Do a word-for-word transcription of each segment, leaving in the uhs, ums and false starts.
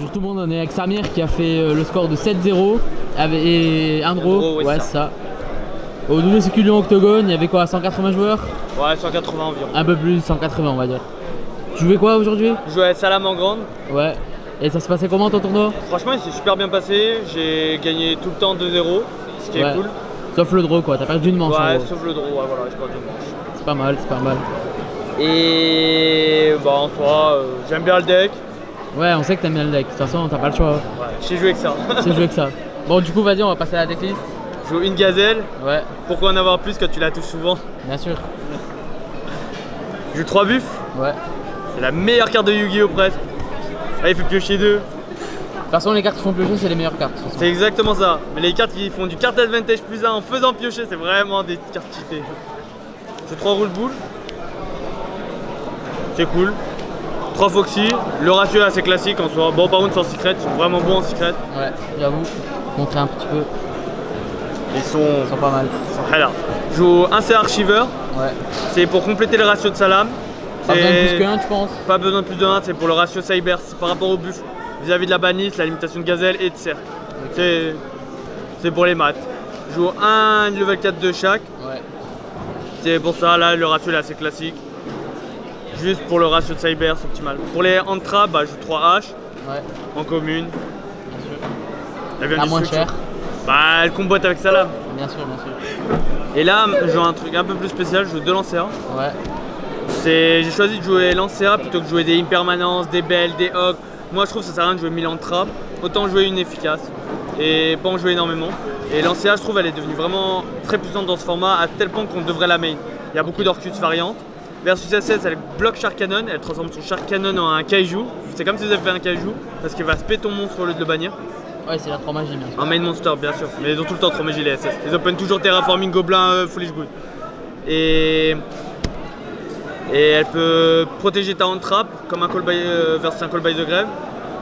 Bonjour tout le monde, on est avec Samir qui a fait euh, le score de sept zéro et Andro, ouais, ouais c'est ça. Au W C Q Lyon Octogone, il y avait quoi, cent quatre-vingts joueurs? Ouais, cent quatre-vingts environ. Un peu plus, cent quatre-vingts on va dire. Tu jouais quoi aujourd'hui? Je jouais à Salam en grande. Ouais. Et ça se passait comment ton tournoi? Franchement il s'est super bien passé, j'ai gagné tout le temps deux zéro, ce qui ouais. est cool. Sauf le draw quoi, t'as perdu une manche. Ouais, sauf le draw, ouais, voilà, j'ai perdu une manche. C'est pas mal, c'est pas mal. Et bah en soi, euh, j'aime bien le deck. Ouais, on sait que t'aimes bien le deck, de toute façon t'as pas le choix. Ouais, j'ai joué que ça. J'ai joué que ça. Bon du coup vas-y, on va passer à la decklist. Je joue une gazelle. Ouais. Pourquoi en avoir plus quand tu la touches souvent? Bien sûr. Je joue trois buffs. Ouais. C'est la meilleure carte de Yu-Gi-Oh presque. Là il fait piocher deux. De toute façon les cartes qui font piocher c'est les meilleures cartes. C'est exactement ça. Mais les cartes qui font du card advantage plus un en faisant piocher, c'est vraiment des cartes cheatées. Je joue trois roule boule. C'est cool. trois Foxy. Le ratio est assez classique en soi. Bon par contre sans secret, ils sont vraiment bons en secret. Ouais, j'avoue. Montrer un petit peu. Ils sont, ils sont pas mal. Ils sont très là. Je joue un C Archiver. Ouais. C'est pour compléter le ratio de Salam. Pas besoin de plus qu'un tu penses? Pas besoin de plus de un, c'est pour le ratio Cyber. C'est par rapport au buff vis-à-vis de la banisse, la limitation de gazelle et de cercle. Okay. C'est pour les maths. Je joue un level quatre de chaque. Ouais. C'est pour ça, là le ratio est assez classique. Juste pour le ratio de Cyber, c'est optimal. Pour les entra, bah, je joue trois H. Ouais. En commune. Bien sûr. Elle vient la moins chère. Bah, elle comboite avec Salam. Bien sûr, bien sûr. Et là, je joue un truc un peu plus spécial, je joue deux lancers. Ouais. J'ai choisi de jouer Lancea plutôt que de jouer des impermanences, des belles, des hogs. Moi je trouve que ça sert à rien de jouer mille entra. Autant jouer une efficace et pas en jouer énormément. Et Lancea je trouve elle est devenue vraiment très puissante dans ce format à tel point qu'on devrait la main. Il y a beaucoup d'Orcus variantes. Versus S S elle bloque Shark Cannon, elle transforme son Shark Cannon en un Kaiju. C'est comme si vous avez fait un Kaiju parce qu'elle va spé ton monstre au lieu de le bannir. Ouais c'est la trois magie bien sûr. Un main monster bien sûr, mais ils ont tout le temps trois magie les S S. Ils open toujours Terraforming Gobelin euh, Foolish Good. Et... Et elle peut protéger ta hand trap comme un call by, euh, versus un call by the grave.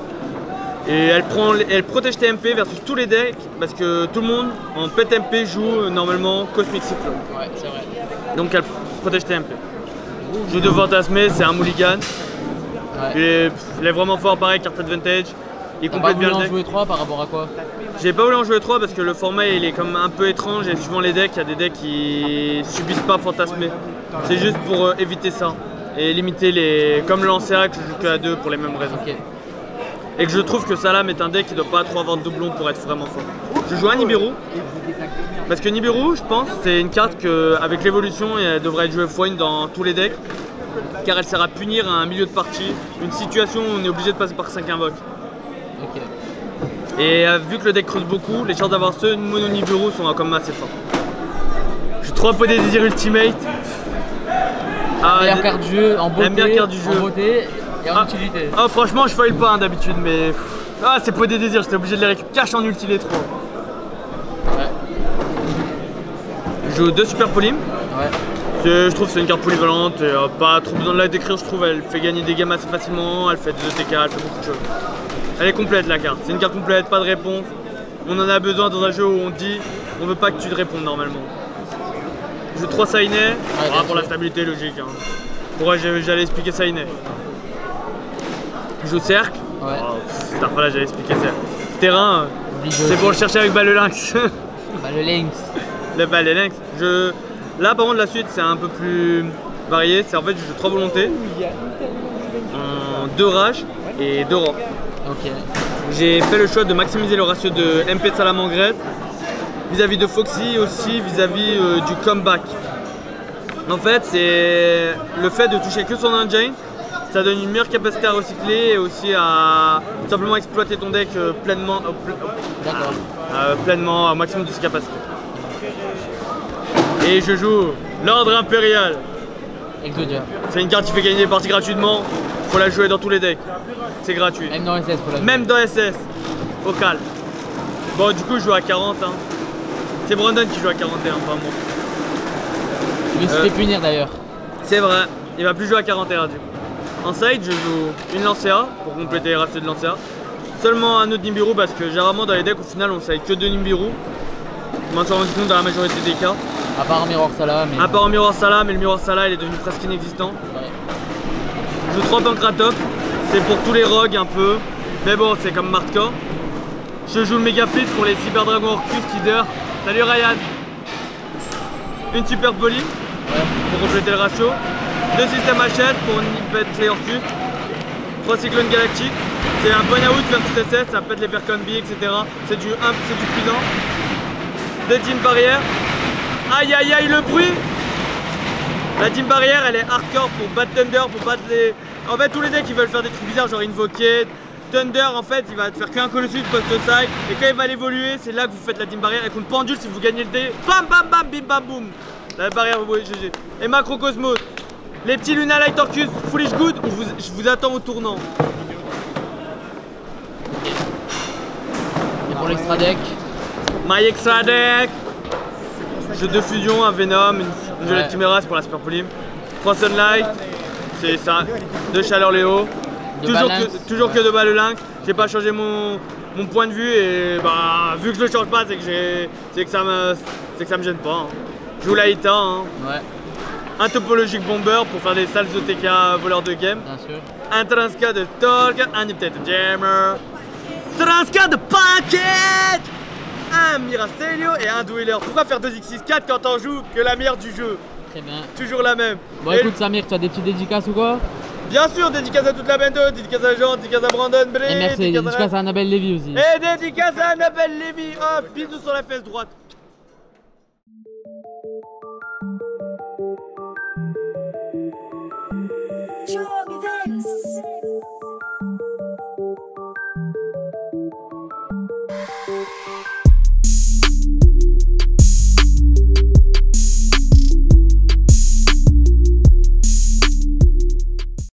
Et elle, prend, elle protège tes M P versus tous les decks parce que tout le monde en pet M P joue euh, normalement Cosmic Cyclone. Ouais, c'est vrai. Donc elle protège tes M P. Jeu de fantasmé, c'est un mulligan. Ouais. Et, pff, il est vraiment fort, pareil, carte advantage. Il complète bien le deck. Tu as jouer trois par rapport à quoi? J'ai pas voulu en jouer trois parce que le format il est comme un peu étrange et suivant les decks, il y a des decks qui subissent pas fantasmé. C'est juste pour euh, éviter ça et limiter les. Comme le Lancea que je joue que à deux pour les mêmes raisons. Okay. Et que je trouve que Salam est un deck qui doit pas trop avoir de doublons pour être vraiment fort. Je joue un Nibiru. Parce que Nibiru, je pense, c'est une carte que avec l'évolution elle devrait être jouée fois une dans tous les decks. Car elle sert à punir à un milieu de partie, une situation où on est obligé de passer par cinq invoques. Okay. Et euh, vu que le deck creuse beaucoup, les chances d'avoir ce mono Nibiru sont quand même assez fortes. J'ai trois pots des désirs ultimate. Ah, la meilleure carte du jeu en beauté, la meilleure carte du jeu. En beauté et en ah, utilité. Ah, franchement, je foil pas hein, d'habitude, mais. Ah, c'est pots des désirs, j'étais obligé de les récupérer. Cache en ulti les trois. Ouais. Je joue deux super polymes. Ouais. Je trouve que c'est une carte polyvalente, et, euh, pas trop besoin de la décrire, je trouve. Elle fait gagner des games assez facilement, elle fait des E T K, elle fait beaucoup de choses. Elle est complète la carte, c'est une carte complète, pas de réponse. On en a besoin dans un jeu où on dit on veut pas que tu te répondes normalement. Je joue trois Sainé, ouais, ah, pour la stabilité logique. Hein. Pourquoi j'allais expliquer Sainé. Je joue Cercle, ouais. Oh, cette fois là j'allais expliquer Cercle. Terrain, c'est pour le chercher avec Balle Lynx. Balle Lynx. Le Balle Lynx. Je... Là par contre la suite c'est un peu plus varié, c'est en fait je joue trois volontés, en deux rages et deux rangs. Okay. J'ai fait le choix de maximiser le ratio de M P de Salamangreat vis-à-vis de Foxy aussi vis-à-vis euh, du comeback. En fait c'est le fait de toucher que son engine, ça donne une meilleure capacité à recycler et aussi à simplement exploiter ton deck euh, pleinement, euh, pl euh, pleinement au maximum de ses capacités. Et je joue l'ordre impérial. Exodia. C'est une carte qui fait gagner des parties gratuitement. Faut la jouer dans tous les decks. C'est gratuit. Même dans S S, faut la jouer. Même dans S S. Au calme. Bon, du coup, je joue à quarante. Hein. C'est Brandon qui joue à quarante et un, pas moi. Il se euh, fait punir d'ailleurs. C'est vrai. Il va plus jouer à quarante et un du coup. En side, je joue une Lancea pour compléter les ratios de Lancea. Seulement un autre Nibiru parce que généralement dans les decks, au final, on side que deux Nibiru. Je m'en suis rendu compte dans la majorité des cas. À part en Mirror Salah. Mais... À part en Mirror Salah, mais le Mirror Salah il est devenu presque inexistant. Ouais. Je joue trois Pancratops, c'est pour tous les rogues un peu. Mais bon, c'est comme Martka. Je joue le Mega Fleet pour les Cyber Dragon Orcus Leader. Salut Ryan. Une Super Poly ouais. pour compléter le ratio. Deux systèmes H S pour pète les Orcus. Trois Cyclones Galactiques. C'est un bon out versus S S, ça pète les Verconbi, et cetera. C'est du, c'est du puissant. Deux Team Barrière. Aïe aïe aïe le bruit. La Team Barrière elle est hardcore pour battre Thunder, pour battre les... En fait tous les decks qui veulent faire des trucs bizarres genre Invoker, Thunder en fait il va te faire qu'un Colossus post-side. Et quand il va l'évoluer c'est là que vous faites la Team Barrière. Et contre Pendule si vous gagnez le dé, bam bam bam bim bam boum. La barrière vous voyez G G. Et Macrocosmos. Les petits Luna Light Orcus, Foolish Good, je vous, je vous attends au tournant. Et pour l'extra deck My Extra Deck. Jeu de fusion, un Venom, une, une Violette Chimeras pour la Super Poly. Trois Sunlight, c'est ça. Deux Chaleur Léo. Toujours que, toujours que de balles lynx. J'ai pas changé mon, mon point de vue et bah vu que je le change pas, c'est que j'ai, c'est que ça me, c'est que ça me gêne pas. Hein. Je joue la Ita. Hein. Ouais. Un topologique bomber pour faire des salles O T K voleurs de game. Bien sûr. Un Transca de Torque, un Niptide de Jammer. Transca de Packet. Un Mirastelio et un Dweller. Pourquoi faire deux X six quatre quand on joue que la meilleure du jeu? Très bien. Toujours la même. Bon et écoute Samir, tu as des petites dédicaces ou quoi? Bien sûr, dédicace à toute la bande, dédicace à Jean, dédicace à Brandon Bray. Et merci, dédicace, dédicace à, à Annabelle Lévy aussi. Et dédicace à Annabelle Lévy. Oh, bisous sur la fesse droite. Show me this.